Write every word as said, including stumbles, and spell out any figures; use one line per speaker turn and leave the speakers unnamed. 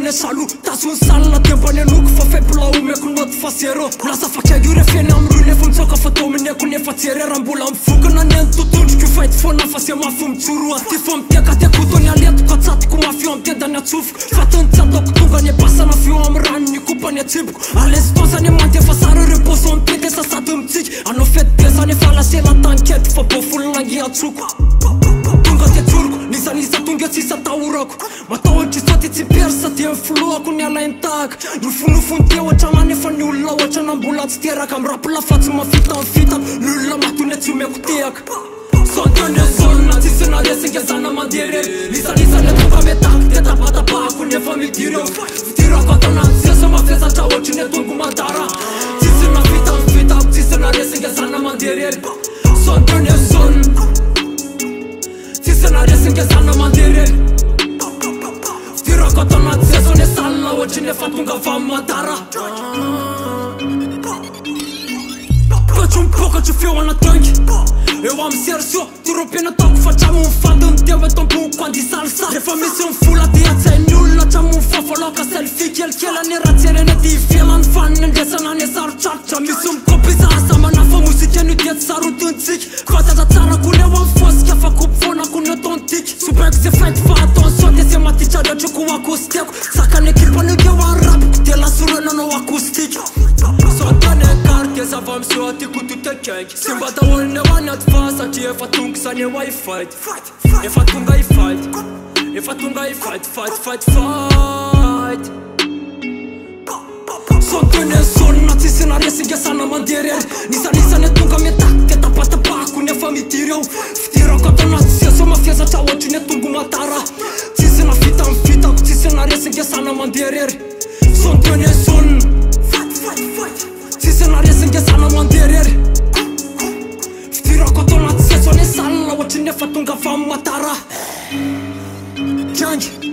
ne salu Tasun sal la tempa ne nuk fa fai pula ume kun not fa zero Lasa fa kea giure fene am rune fum tsoka fa tomine kun e fa tsiere rambula am fuga na nen tutunci Kiu fight fona fa se ma fum tsuru ati fam teka te kuto ne alet Ka tsat ku ma fiu am te da ne tsuf Fata în țat o tunga ne pasa na fiu am ran ni cupa ne țip Ales tosa ne mante fa sară reposo în piete sa sat îmi țici Ano fet piesa ne fala se la tanchet Fa poful la ghia tsuku Tunga te tsurku Nisa nisa tunga ți sa tauraku Ma tau ci sote ți persa te flua cu nea la intag Nu fu nu fun teo cea ma ne fa niu la o cea n-ambulat stiera Cam rap la față ma fita în fita Nu la ma tu ne țiume cu teac Sonto ne zona ți se na rese che sana ma dire Lisa lisa ne tunga me tak te tapa tapa cu ne fa mi tiro Tiro ca ta na zi să ma feza cea o cine tungu ma dara Ți se na fita în fita ți se na rese che sana ma dire Sonto ne zona Ți se na rese che sana ma dire Tiro ca ta na zi să ne sala o cine fa tunga fa ma dara Căci un po' că ci fiu la tanchi Eu am sersio, tu rupine toc Facciamo un fan d'un teo e tombu quando salsa Le famiglie un full a diazza e nulla Facciamo un fofo loca selfie Chiel chiela ne raziere ne ti fielan fan Ne desana ne sar ciaccia Mi sunt copii za asta ma na fa muzice Nu tiet sarut în țic Fata da țara cu ne am fost Chia fac cu fona cu ne tontic Super se fight fato Sote se maticea de cu acustic Saca ne clipa ne eu an rap Te la surână no acustic Sote ne carte Zavam soate cu tute kek Simba da ol ne wanat fasa Ci e fatung sa ne wai fight E fatunga i fight E fatunga i fight Fight, fight, fight Sonto ne zona ți se na rese che sana mandiere Nisa nisa ne tunga me tak Te tapa tapa cu ne fa mi tireu Ftiro ca ta na zi so ma fieza cea o cine tungu ma tara Ți se na fita în fita Ți se na rese che sana mandiere Sonto ne zona Fight, fight, fight Ți se na rese che sana mandiere Ftiro ca ta na zi so ne sala o cine fa tunga fa ma tara Change